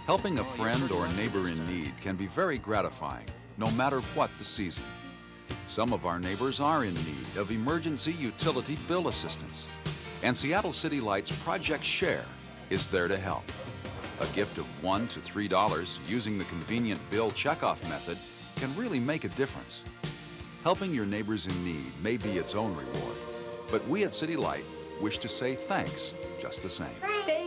Helping a friend or neighbor in need can be very gratifying, no matter what the season. Some of our neighbors are in need of emergency utility bill assistance, and Seattle City Light's Project Share is there to help. A gift of $1 to $3 using the convenient bill checkoff method can really make a difference. Helping your neighbors in need may be its own reward, but we at City Light wish to say thanks just the same.